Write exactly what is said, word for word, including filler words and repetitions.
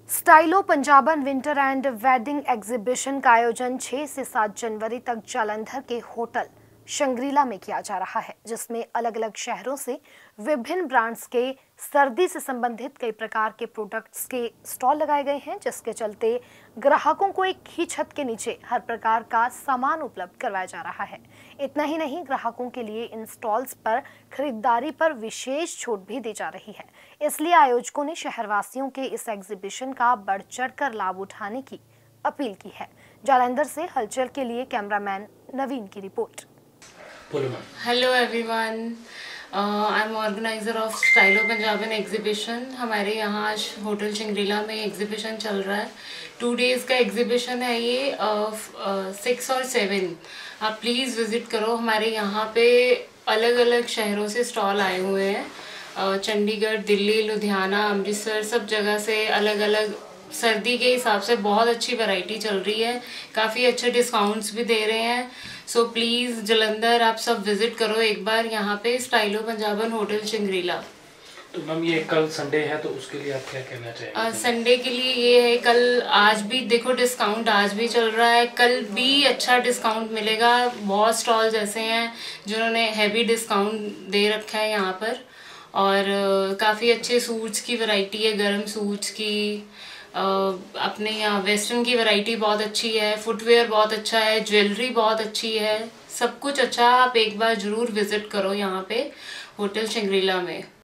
Stylo Punjaban winter and wedding exhibition का आयोजन छह से सात जनवरी तक जालंधर के होटल शंग्रीला में किया जा रहा है, जिसमें अलग अलग शहरों से विभिन्न ब्रांड्स के सर्दी से संबंधित कई प्रकार के प्रोडक्ट्स के स्टॉल लगाए गए हैं, जिसके चलते ग्राहकों को एक ही छत के नीचे हर प्रकार का सामान उपलब्ध करवाया जा रहा है। इतना ही नहीं, ग्राहकों के लिए इन स्टॉल्स पर खरीदारी पर विशेष छूट भी दी जा रही है। इसलिए आयोजकों ने शहरवासियों के इस एग्जीबिशन का बढ़ चढ़कर लाभ उठाने की अपील की है। जालंधर से हलचल के लिए कैमरामैन नवीन की report. Hello everyone, I am organiser of stylo Punjaban exhibition. हमारे यहाँ आज होटल शंग्रीला में एग्जीबिशन चल रहा है। टू डेज़ का एग्जीबिशन है ये, सिक्स और सेवन। आप प्लीज़ विज़िट करो। हमारे यहाँ पे अलग अलग शहरों से स्टॉल आए हुए हैं। चंडीगढ़, दिल्ली, लुधियाना, अमृतसर, सब जगह से अलग अलग सर्दी के हिसाब से बहुत अच्छी वैरायटी चल रही है। काफ़ी अच्छे डिस्काउंट्स भी दे रहे हैं। सो प्लीज़ जलंधर आप सब विज़िट करो एक बार यहाँ पे स्टाइलो पंजाबन होटल शंग्रीला। तो मैम ये कल संडे है, तो उसके लिए आप क्या कहना चाहेंगे? संडे के लिए ये है, कल आज भी देखो डिस्काउंट आज भी चल रहा है, कल भी अच्छा डिस्काउंट मिलेगा। बहुत स्टॉल्स ऐसे हैं जिन्होंने हैवी डिस्काउंट दे रखा है यहाँ पर, और काफ़ी अच्छे सूट्स की वैरायटी है, गर्म सूट्स की। Uh, अपने यहाँ वेस्टर्न की वैरायटी बहुत अच्छी है, फुटवेयर बहुत अच्छा है, ज्वेलरी बहुत अच्छी है, सब कुछ अच्छा। आप एक बार ज़रूर विज़िट करो यहाँ पे होटल शंग्रीला में।